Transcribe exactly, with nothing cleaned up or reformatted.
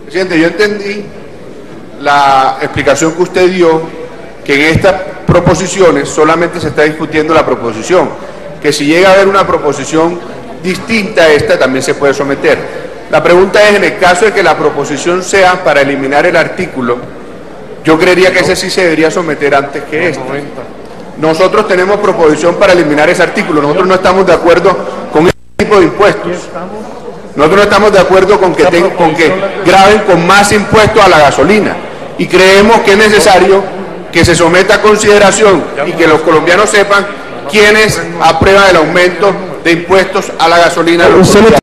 Presidente, yo entendí la explicación que usted dio, que en estas proposiciones solamente se está discutiendo la proposición, que si llega a haber una proposición distinta a esta también se puede someter. La pregunta es, en el caso de que la proposición sea para eliminar el artículo, yo creería que ese sí se debería someter antes que este. Nosotros tenemos proposición para eliminar ese artículo, nosotros no estamos de acuerdo con este tipo de impuestos. Nosotros no estamos de acuerdo con que, ten, con que graben con más impuestos a la gasolina y creemos que es necesario que se someta a consideración y que los colombianos sepan quiénes aprueban el aumento de impuestos a la gasolina.